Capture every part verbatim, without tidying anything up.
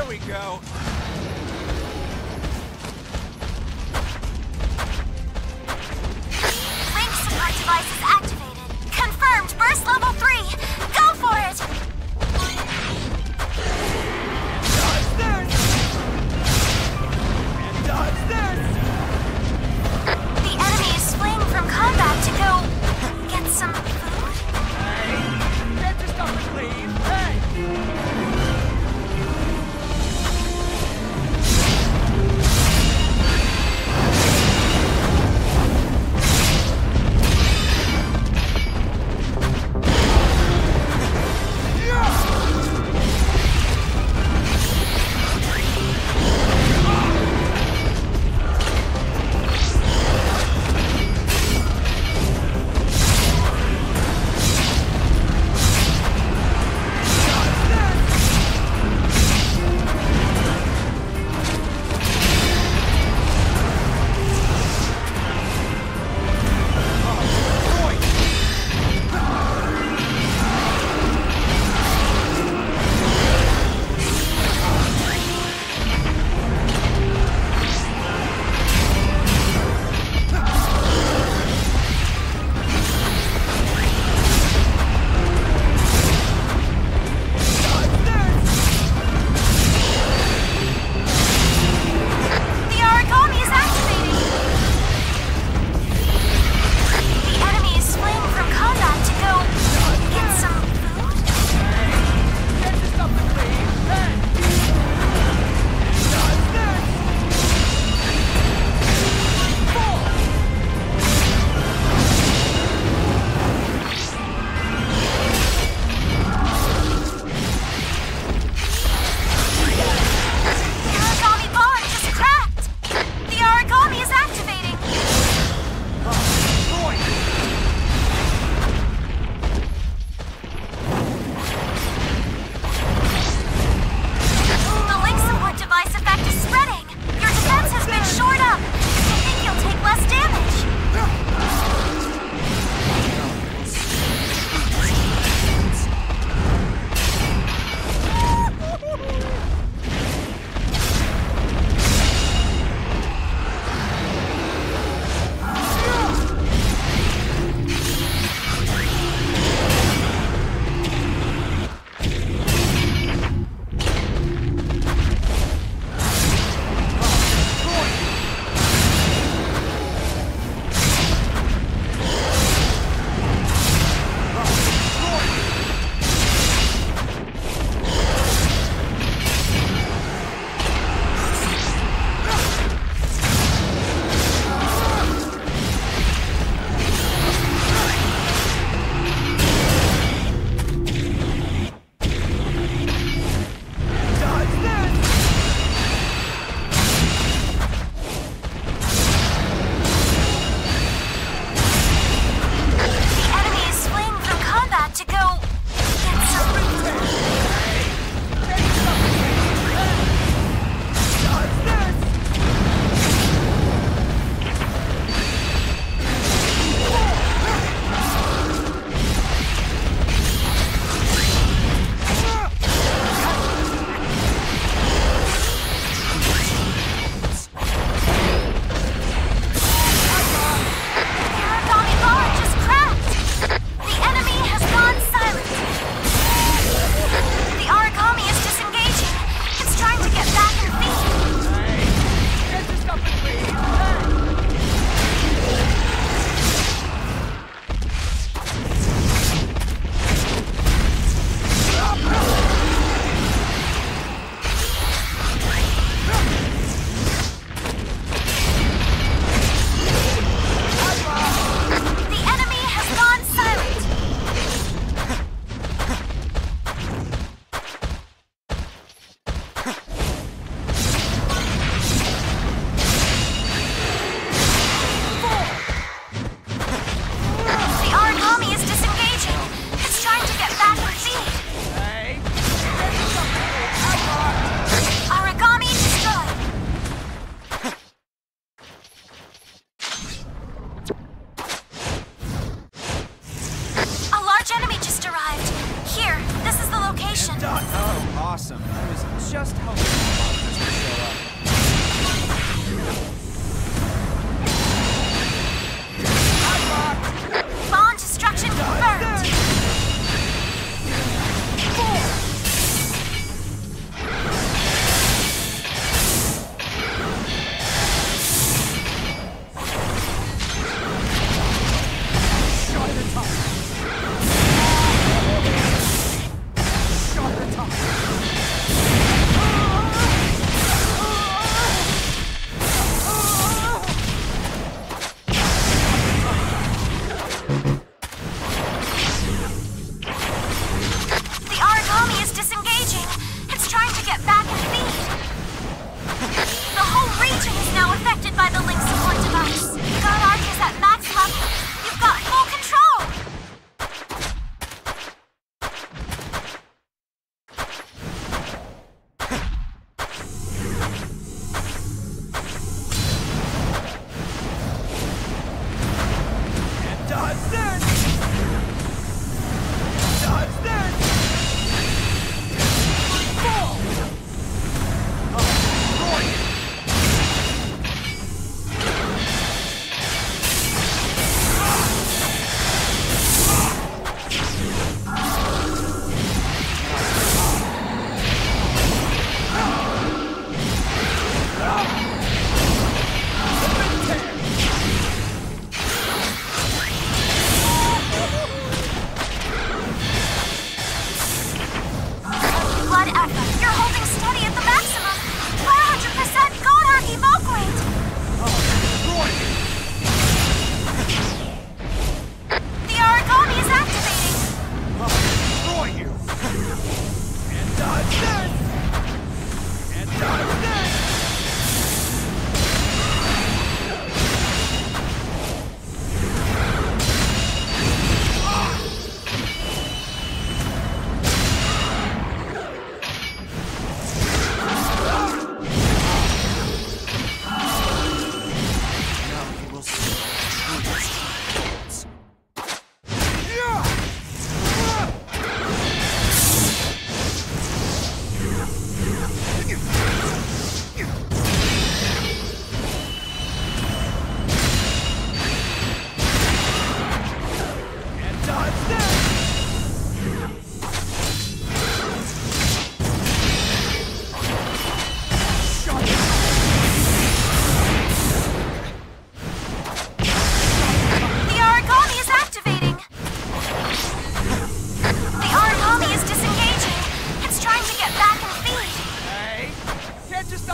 we go. Link support device is activated. Confirmed. Burst level three. Go for it. Dodge this! And dodge this! The enemy is fleeing from combat to go get some food. Hey! Get your stuff and leave! Hey!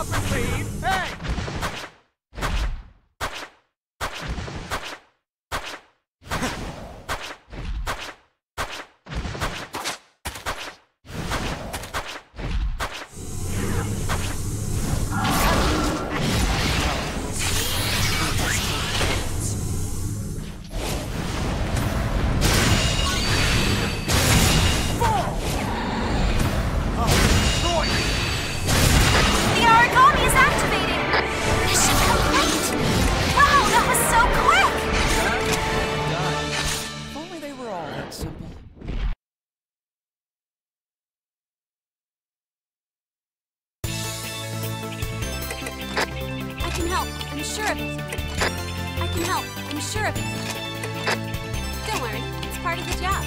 up and leave. Hey! I'm sure of it. I can help. I'm sure of it. Don't worry. It's part of the job.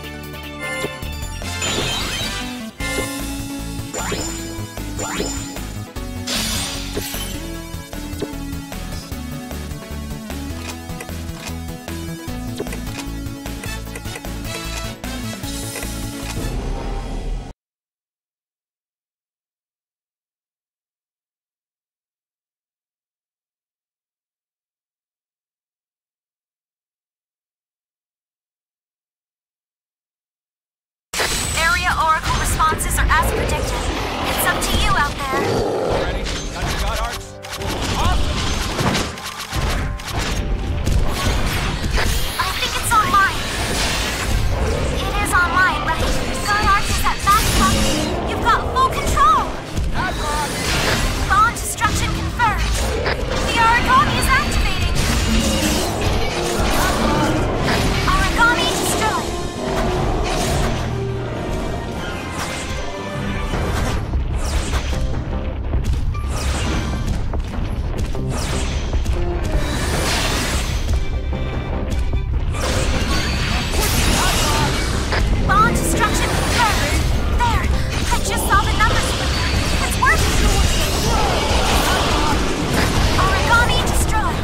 Oracle responses are as predicted. It's up to you out there. Ready? Got your God Arts? Awesome! I think it's online. It is online, right? God Arts is at backup. You've got full control. Bond destruction confirmed. The origami is activating. Origami destroyed. Bond destruction confirmed. There, I just saw the numbers. It's working. Origami destroyed.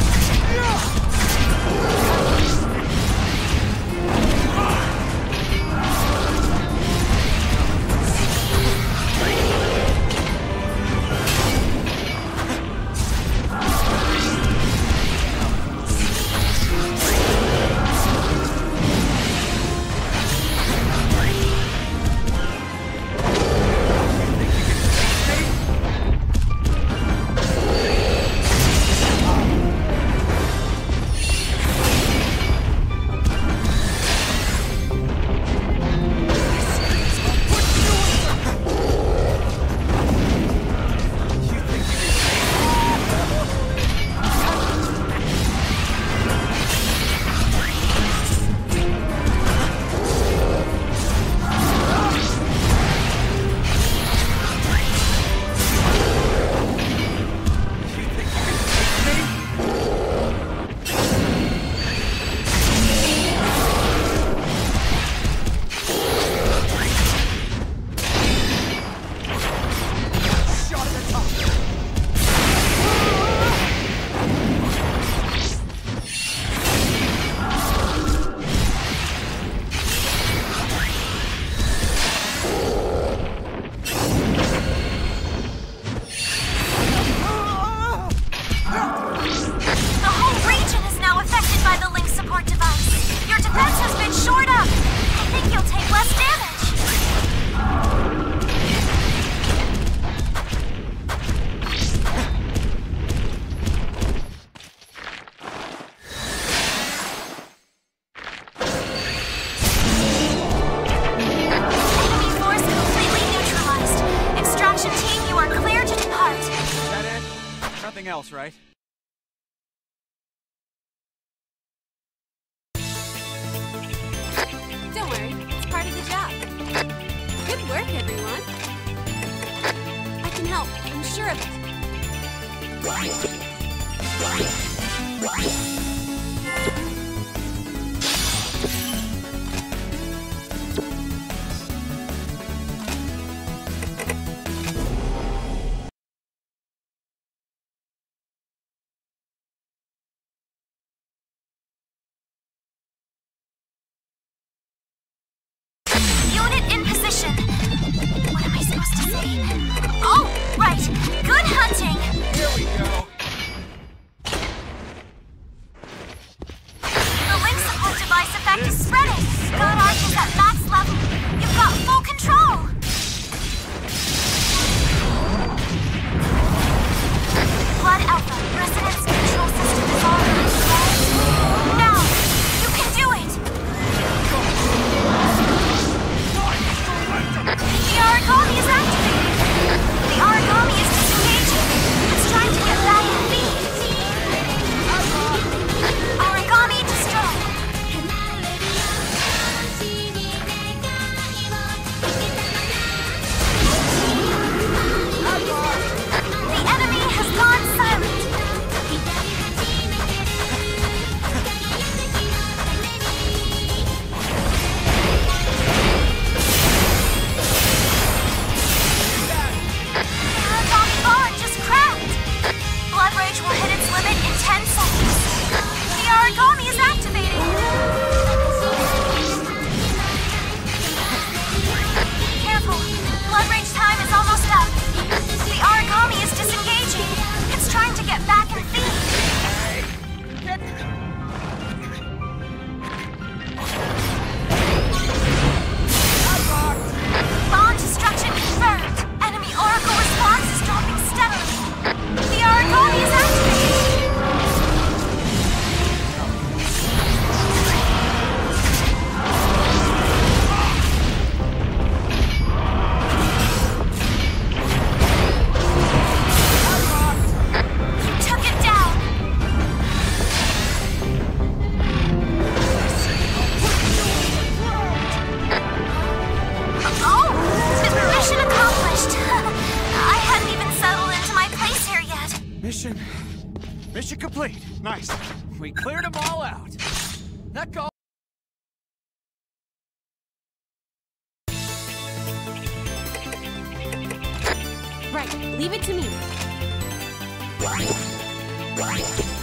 Nothing else, right? Don't worry, it's part of the job. Good work, everyone. I can help, I'm sure of it. What am I supposed to say? Oh, right! Good hunting! mission. Mission complete. Nice. We cleared them all out. That call. Right, leave it to me.